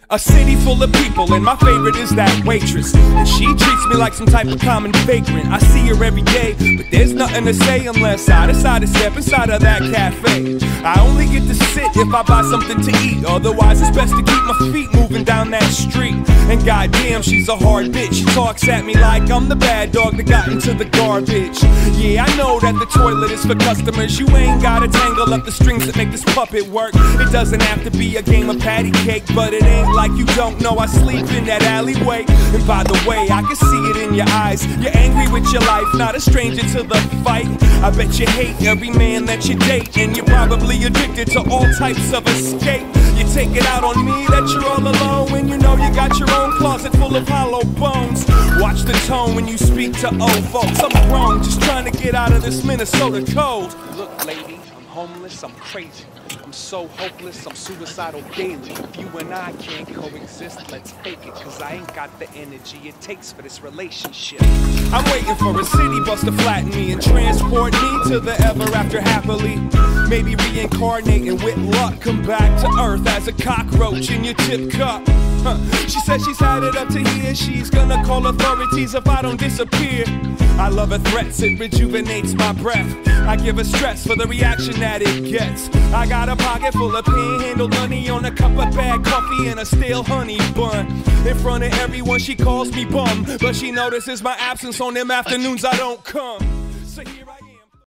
A city full of people, and my favorite is that waitress. And she treats me like some type of common vagrant. I see her every day, but there's nothing to say unless I decide to step inside of that cafe. I only get to sit if I buy something to eat. Otherwise, it's best to keep my feet moving down that street. And goddamn, she's a hard bitch. She talks at me like I'm the bad dog that got into the garbage. Yeah, I know that the toilet is for customers. You ain't gotta tangle up the strings that make this puppet work. It doesn't have to be a game of patty cake, but it ain't like you don't know I sleep in that alleyway. And by the way, I can see it in your eyes. You're angry with your life, not a stranger to the fight. I bet you hate every man that you date, and you're probably addicted to all types of escape. You take it out on me that you're all alone when you know you got your own closet full of hollow bones. Watch the tone when you speak to old folks. I'm grown, just trying to get out of this Minnesota cold. Look, lady, I'm homeless, I'm crazy. I'm so hopeless, I'm suicidal daily. If you and I can't coexist, let's fake it, cause I ain't got the energy it takes for this relationship. I'm waiting for a city bus to flatten me and transport me to the ever after happily. Maybe reincarnating with luck, come back to earth as a cockroach in your tip cup. She said she's had it up to here, she's gonna call authorities if I don't disappear. I love her threats, it rejuvenates my breath. I give her stress for the reaction that it gets. I got a pocket full of panhandled money on a cup of bad coffee and a stale honey bun. In front of everyone she calls me bum, but she notices my absence on them afternoons I don't come. So here